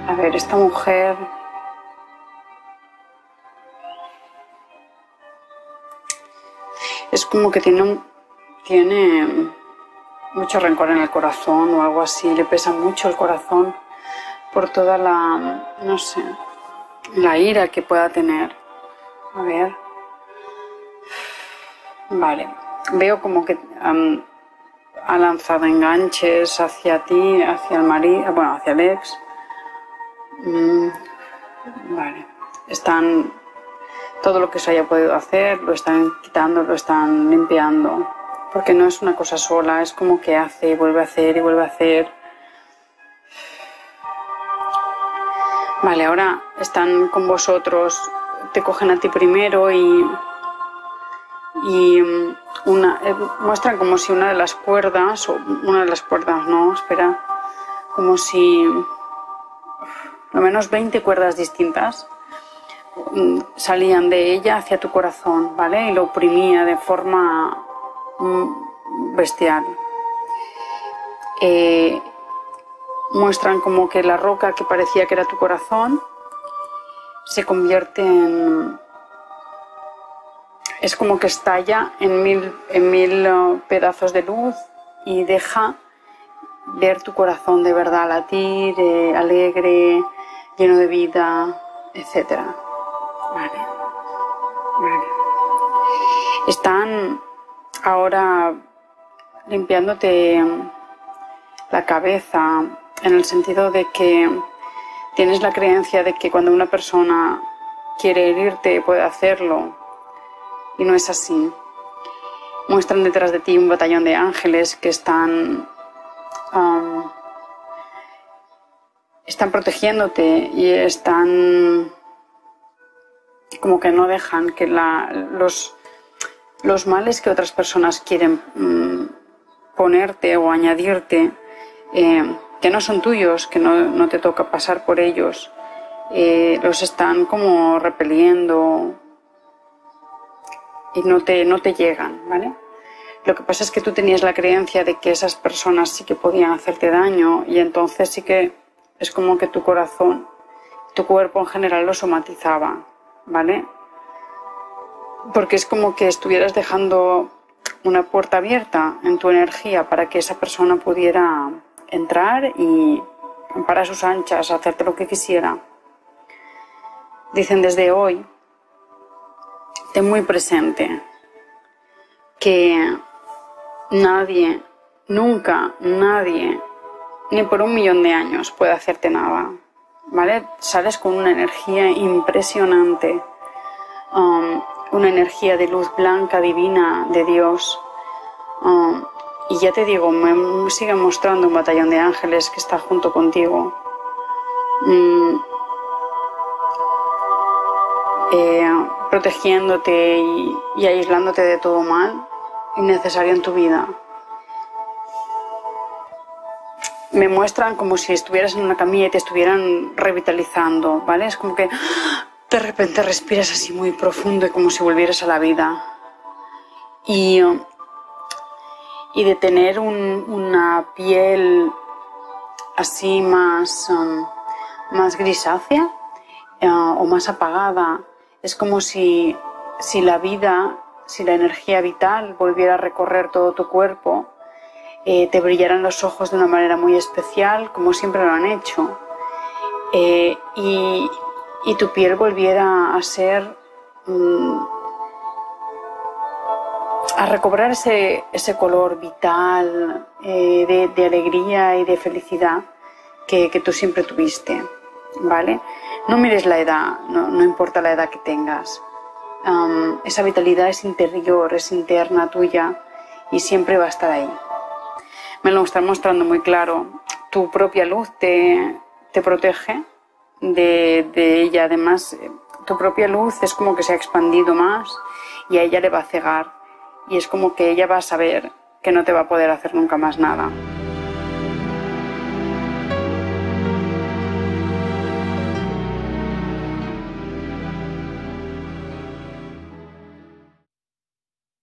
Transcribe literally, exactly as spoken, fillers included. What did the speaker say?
A ver, esta mujer... Es como que tiene, un, tiene mucho rencor en el corazón o algo así. Le pesa mucho el corazón por toda la, no sé, la ira que pueda tener. A ver. Vale. Veo como que um, ha lanzado enganches hacia ti, hacia el marido, bueno, hacia el ex. Mm, vale. Están... Todo lo que se haya podido hacer, lo están quitando, lo están limpiando. Porque no es una cosa sola, es como que hace y vuelve a hacer y vuelve a hacer. Vale, ahora están con vosotros, te cogen a ti primero y... Y una, eh, muestran como si una de las cuerdas, o una de las cuerdas, no, espera, como si... Lo menos veinte cuerdas distintas salían de ella hacia tu corazón, ¿vale? Y lo oprimía de forma bestial. Eh, muestran como que la roca que parecía que era tu corazón se convierte en... Es como que estalla en mil, en mil uh, pedazos de luz y deja ver tu corazón de verdad latir, eh, alegre, lleno de vida, etcétera. Vale. Vale. Están ahora limpiándote la cabeza en el sentido de que tienes la creencia de que cuando una persona quiere herirte puede hacerlo y no es así. Muestran detrás de ti un batallón de ángeles que están um, están protegiéndote y están como que no dejan que la, los, los males que otras personas quieren mmm, ponerte o añadirte, eh, que no son tuyos, que no, no te toca pasar por ellos, eh, los están como repeliendo y no te, no te llegan, ¿vale? Lo que pasa es que tú tenías la creencia de que esas personas sí que podían hacerte daño y entonces sí que es como que tu corazón, tu cuerpo en general lo somatizaba, ¿vale? Porque es como que estuvieras dejando una puerta abierta en tu energía para que esa persona pudiera entrar y para sus anchas hacerte lo que quisiera. Dicen desde hoy, ten muy presente que nadie, nunca nadie, ni por un millón de años puede hacerte nada, ¿vale? Sales con una energía impresionante, um, una energía de luz blanca, divina, de Dios. Um, y ya te digo, me sigue mostrando un batallón de ángeles que está junto contigo. Um, eh, protegiéndote y, y aislándote de todo mal innecesario en tu vida. Me muestran como si estuvieras en una camilla y te estuvieran revitalizando, ¿vale? Es como que de repente respiras así muy profundo y como si volvieras a la vida. Y, y de tener un, una piel así más, um, más grisácea uh, o más apagada, es como si, si la vida, si la energía vital volviera a recorrer todo tu cuerpo. Eh, te brillaran los ojos de una manera muy especial, como siempre lo han hecho, eh, y, y tu piel volviera a ser, mmm, a recobrar ese, ese color vital, eh, de, de alegría y de felicidad que, que tú siempre tuviste, ¿vale? No mires la edad, no, no importa la edad que tengas, um, esa vitalidad es interior, es interna tuya y siempre va a estar ahí. Me lo están mostrando muy claro. Tu propia luz te, te protege de, de ella. Además, tu propia luz es como que se ha expandido más y a ella le va a cegar. Y es como que ella va a saber que no te va a poder hacer nunca más nada.